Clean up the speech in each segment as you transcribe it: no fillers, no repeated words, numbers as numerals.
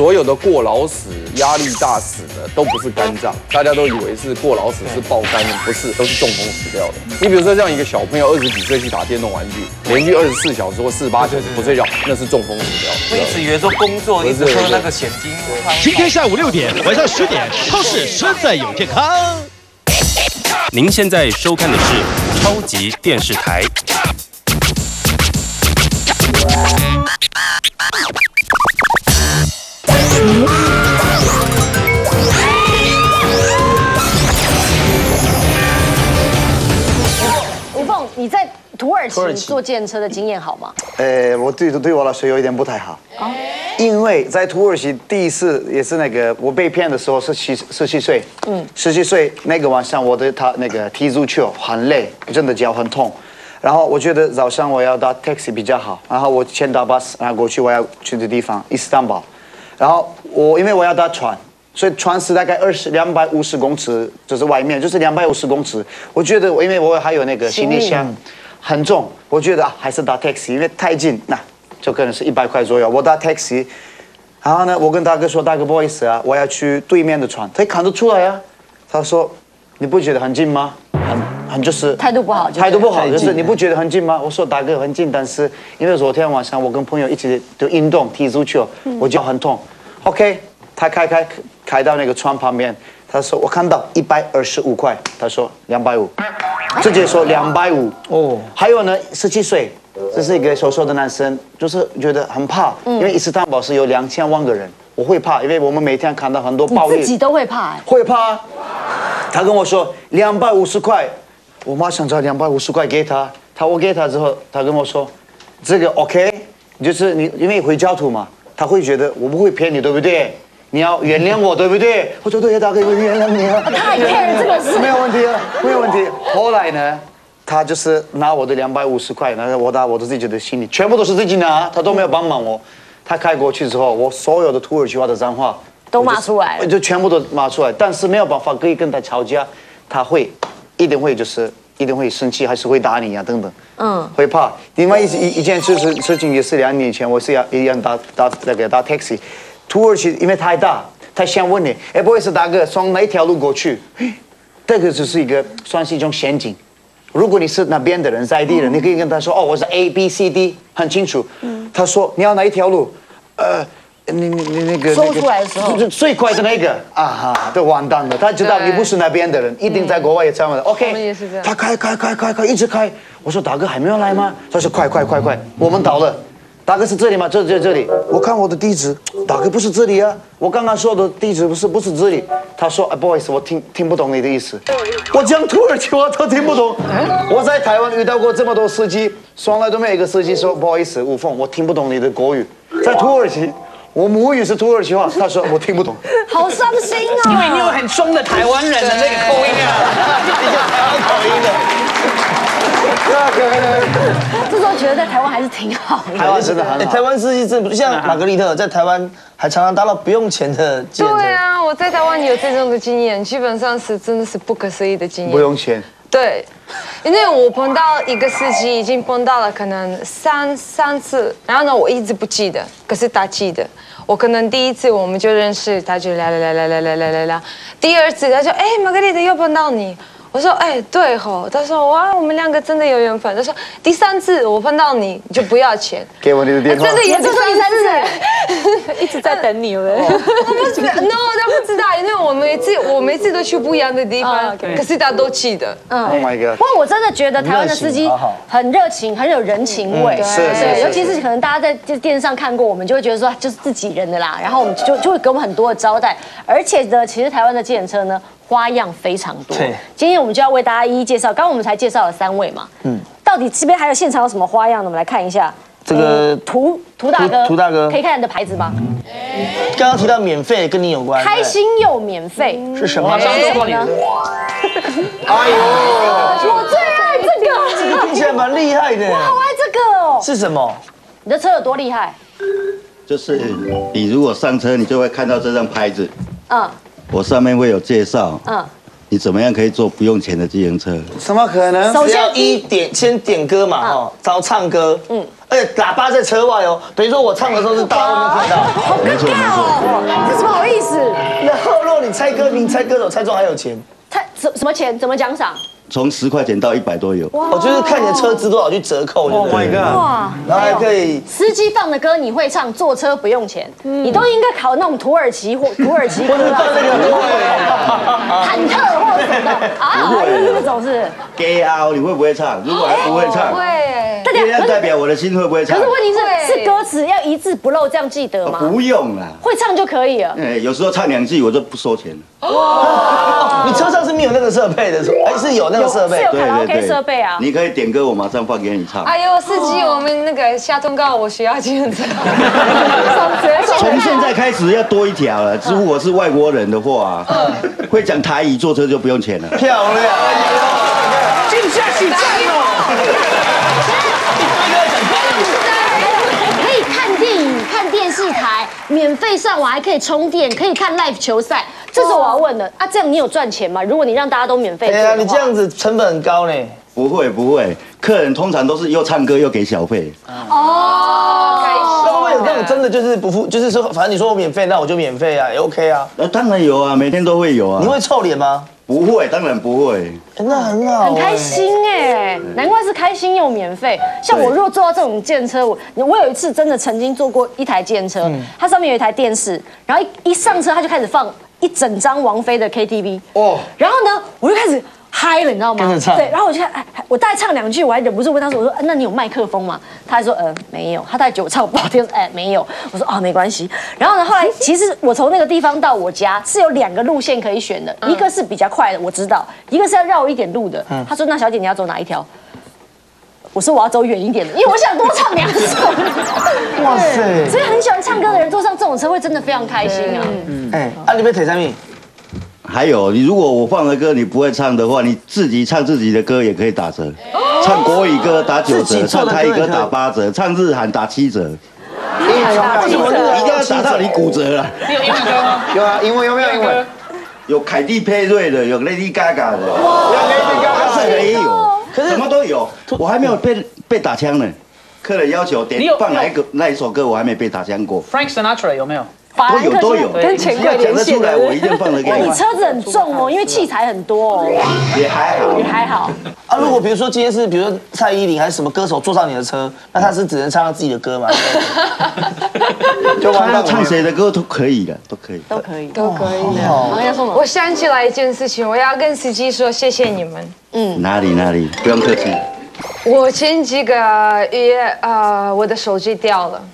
所有的过劳死、压力大死呢，都不是肝脏，大家都以为是过劳死是爆肝，不是，都是中风死掉的。你比如说，像一个小朋友20几岁去打电动玩具，连续24小时或48小时不睡觉，那是中风死掉的。 我一直以为说工作一直喝那个险金。 今天下午6点，晚上10点，超市实在有健康。 您现在收看的是超级电视台。 吴凤，你在土耳其坐电车的经验好吗？ 我对我来说有一点不太好，因为在土耳其第一次也是那个我被骗的时候是17岁，17岁那个晚上他那个踢足球很累，真的脚很痛，然后我觉得早上我要搭 taxi 比较好，然后我先搭 bus， 然后过去我要去的地方伊斯坦堡，然后因为我要搭船。所以船是大概250公尺，就是外面就是250公尺。我觉得因为我还有那个行李箱很重，我觉得还是搭 taxi， 因为太近，那就可能是100块左右。我搭 taxi， 然后呢，我跟大哥说，大哥不好意思啊，我要去对面的船，他看得出来啊。他说你不觉得很近吗？很就是态度不好， 就是你不觉得很近吗？我说大哥很近，但是因为昨天晚上我跟朋友一起就运动踢足球，我脚很痛。OK， 他开到那个窗旁边，他说我看到125块，他说250，直接说250哦。还有呢，17岁，这是一个瘦瘦的男生，就是觉得很怕，因为伊斯坦堡是有2000万个人，我会怕，因为我们每天看到很多暴力， 你自己都会怕， 会怕。他跟我说250块，我马上找250块给他，我给他之后，他跟我说这个 OK， 就是你因为回教徒嘛，他会觉得我不会骗你，对不对？你要原谅我，对不对？我说对，大哥，我原谅你啊。 他也骗这个事， 没有问题啊，没有问题。后来呢，他就是拿我的250块，然后我打我自己的行李，全部都是自己拿，他都没有帮忙我。他开过去之后，我所有的土耳其话的脏话都骂出来了， 就全部都骂出来。但是没有办法可以跟他吵架，他一定会生气，还是会打你啊等等。会怕。另外一件事情也是2年前，我是一样搭 taxi。土耳其因为太大，他想问你，不好意思，大哥，从哪一条路过去？这个只是算是一种陷阱。如果你是那边的人，在地人，你可以跟他说，我是 A、B、C、D， 很清楚。他说你要哪一条路？你那个说出来的时候， 最快的那个都完蛋了。他知道你不是那边的人，一定在国外也这样的。OK， 他开，一直开。我说大哥还没有来吗？他说快，我们到了。大哥是这里吗？这里。我看我的地址，大哥不是这里啊。我刚刚说的地址不是这里。他说不好意思，我听不懂你的意思。我讲土耳其话都听不懂。我在台湾遇到过这么多司机，从来都没有一个司机说不好意思，吴凤，我听不懂你的国语。在土耳其，我母语是土耳其话，他说我听不懂。 好伤心啊！ 因为你有很凶的台湾人的那个口音啊，你就台湾口音的。 这时候觉得在台湾还是挺好的。 台湾真的很好。 台湾司机真的不像玛格丽特，在台湾还常常搭到不用钱的计程车。 对啊，我在台湾有这种的经验，基本上是真的是不可思议的经验。 不用钱。 对，因为我碰到一个司机，已经碰到了可能三次，然后呢，我一直不记得，可是他记得。我可能第一次我们就认识，他就来，第二次他说，玛格丽特又碰到你。我说对吼，他说哇，我们2个真的有缘分。他说第3次我碰到你，你就不要钱， 给我你的电话。 真的也是第3次， 一直在等你了。 我不知道 ，no， 他不知道，因为我每次都去不一样的地方，可是他都记得。 Oh my god！ 不过我真的觉得台湾的司机很热情，很有人情味。 是， 尤其是可能大家在电视上看过，我们就会觉得说就是自己人的啦，然后我们就会给我们很多的招待，而且呢，其实台湾的计程车呢。花样非常多，今天我们就要为大家一一介绍。刚刚我们才介绍了3位嘛，到底这边还有现场有什么花样呢？我们来看一下。 这个涂大哥，可以看你的牌子吗？ 刚刚提到免费，跟你有关， 开心又免费是什么？ 马上就过年。 哎呦， 我最爱这个， 这个听起来蛮厉害的。 我好爱这个哦。 是什么？ 你的车有多厉害？ 就是你如果上车，你就会看到这张牌子。我上面会有介绍，你怎么样可以坐不用钱的计程车？ 怎么可能？ 首先先点歌嘛，然后唱歌，而且喇叭在车外哦，等于说我唱的时候是大家都能听到。 没错。 你猜歌名、猜歌手猜中还有钱？ 猜什么钱？怎么奖赏？ 从10块钱到100都有。 我就是看你的车资多少去折扣。Oh my god！ 哇，然后还可以司机放的歌你会唱，坐车不用钱，你都应该考那种土耳其歌啊，忐忑或者什么的啊，那种是。 Gay out， 你会不会唱？如果还不会唱， 会。 月亮代表我的心会不会唱？ 可是问题是歌词要一字不漏，这样记得吗？ 不用啦， 会唱就可以了。 有时候唱2句我就不收钱了。 哇，你车上是没有那个设备的，还是有那个设备？ 是有卡拉 OK 设备啊。 你可以点歌，我马上放给你唱。 哎呦，司机，我们那个下通告，我需要这样子。 从现在开始要多一条了，如果是外国人的话，会讲台语，坐车就不用钱了。 漂亮， 进下去站哦。 可以看电影、看电视台，免费上网，还可以充电，可以看 live 球赛。这是我要问的啊，这样你有赚钱吗？如果你让大家都免费， 对啊，你这样子成本很高呢。 不会，客人通常都是又唱歌又给小费。 哦，那会不会有那种真的就是不付，就是说反正你说我免费，那我就免费啊，也 OK 啊。 当然有啊，每天都会有啊。 你会臭脸吗？ 不会，当然不会。 那很好， 很开心哎，难怪是开心又免费。像我如果坐到这种电车，我有一次真的曾经坐过一台电车，它上面有一台电视，然后一上车它就开始放一整张王菲的 KTV 哦，然后呢我就开始嗨了，你知道吗？对，然后我大概唱2句，我还忍不住问他说：“我说，那你有麦克风吗？”他还说：“没有。”他大概觉得我唱不好听，没有。我说：“没关系。”然后呢，后来其实我从那个地方到我家是有2个路线可以选的，一个是比较快的，我知道；一个是要绕一点路的。他说：“那小姐你要走哪一条？”我说：“我要走远一点的，因为我想多唱2首。”哇塞！所以很喜欢唱歌的人坐上这种车会真的非常开心啊。 你被腿上面。 还有，你如果我放的歌你不会唱的话，你自己唱自己的歌也可以打折。唱国语歌打9折，唱台语歌打8折，唱日韩打7折。一定要打到你骨折了。 你有英文歌吗？ 有啊，英文有没有英文？ 有凯蒂佩瑞的，有 Lady Gaga 的，阿瑟的也有，什么都有。我还没有被打枪呢。客人要求点放哪一首歌，我还没被打枪过。 Frank Sinatra 有没有？ 都有， 跟钱柜连线出来，我一定放得给你。 你车子很重哦，因为器材很多哦。 也还好。 啊，如果比如说今天是比如说蔡依林还是什么歌手坐上你的车，那他是只能唱他自己的歌吗？ 就他唱谁的歌都可以的，都可以。 我想起来一件事情，我要跟司机说谢谢你们。 哪里，不用客气。 我前几个月我的手机掉了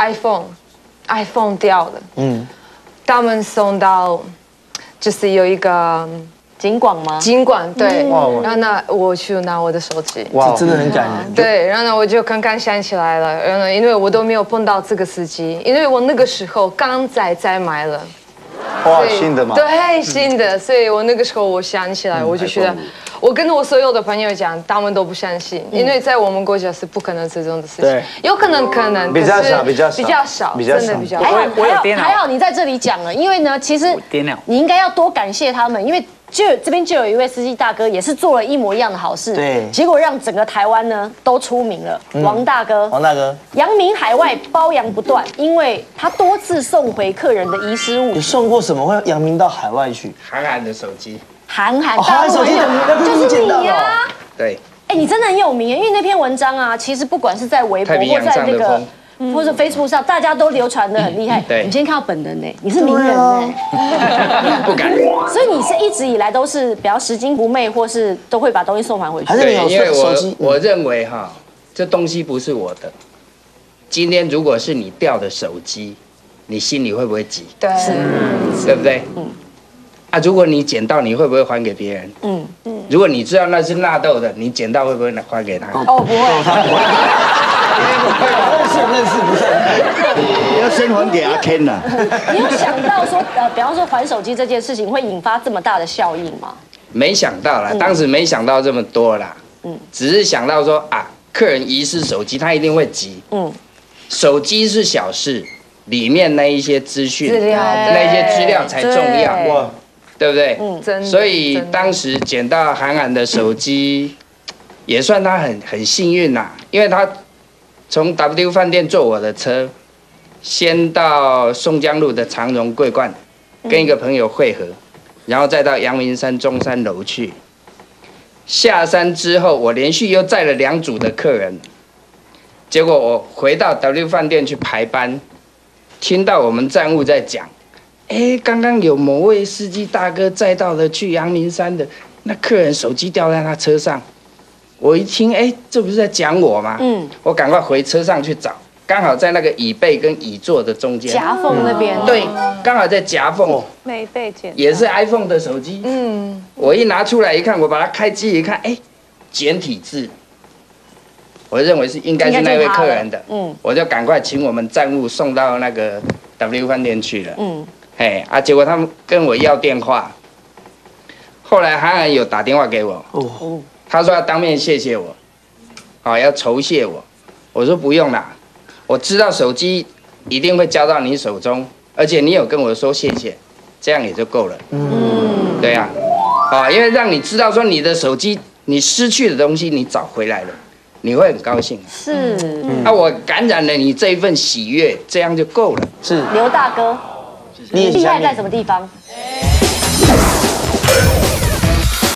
，iPhone 掉了，他们送到，就是有一个警广吗？ 警广对，然后呢，我去拿我的手机， 哇，真的很感人。 对，然后呢，我就刚刚想起来了，然后因为我都没有碰到这个司机，因为我那个时候刚在买了。 哇，新的吗？ 对，新的，所以我那个时候我想起来，我就觉得，我跟我所有的朋友讲，他们都不相信，因为在我们国家是不可能这种的事情，有可能， 比较少， 真的比较少。 我有电脑， 还好你在这里讲了，因为呢，其实你应该要多感谢他们，因为这边就有一位司机大哥也是做了一模一样的好事， 对， 结果让整个台湾呢都出名了。王大哥，扬名海外，包养不断，因为他多次送回客人的遗失物。 你送过什么会扬名到海外去？ 韩寒的手机。 韩手机就是你呀。 对。 你真的很有名耶，因为那篇文章啊，其实不管是在微博或在那个。或者 Facebook 上，大家都流传的很厉害。对，你今天看到本人呢，你是名人呢， 不敢。 所以你是一直以来都是比较拾金不昧，或是都会把东西送还回去。 对，因为我认为这东西不是我的。今天如果是你掉的手机，你心里会不会急？ 对， 对不对？如果你捡到，你会不会还给别人？如果你知道那是纳豆的，你捡到会不会还给他？ 不会。 认识不是？ 要先还给阿 Ken 呐。 你有想到说，比方说还手机这件事情会引发这么大的效应吗？ 没想到啦，当时没想到这么多啦。只是想到说客人遗失手机，他一定会急。手机是小事，里面那一些资讯、那些资料才重要，对不对？所以当时捡到韩寒的手机，也算他很幸运啦，因为他从 W 饭店坐我的车，先到松江路的长荣桂冠，跟一个朋友会合， 然后再到阳明山中山楼去。下山之后，我连续又载了2组的客人，结果我回到 W 饭店去排班，听到我们站务在讲，刚刚有某位司机大哥载到了去阳明山的，那客人手机掉在他车上。我一听，这不是在讲我吗？我赶快回车上去找，刚好在那个椅背跟椅座的中间， 夹缝那边。 对，刚好在夹缝。 没被捡。 也是 iPhone 的手机。我一拿出来一看，我把它开机一看，简体字，我认为应该是那位客人的。我就赶快请我们站务送到那个 W 饭店去了。结果他们跟我要电话，后来韩寒有打电话给我。他说要当面谢谢我，要酬谢我。我说不用啦，我知道手机一定会交到你手中，而且你有跟我说谢谢，这样也就够了。对呀，因为让你知道说你的手机你失去的东西你找回来了，你会很高兴。 是。 我感染了你这一份喜悦，这样就够了。 是。 刘大哥，你厉害在什么地方？